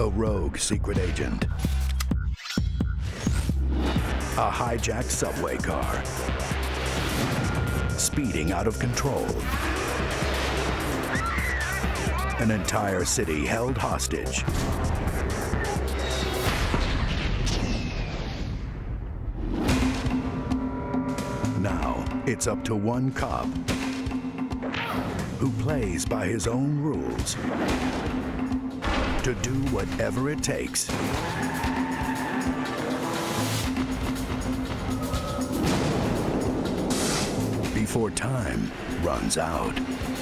A rogue secret agent. A hijacked subway car. Speeding out of control. An entire city held hostage. Now, it's up to one cop who plays by his own rules to do whatever it takes before time runs out.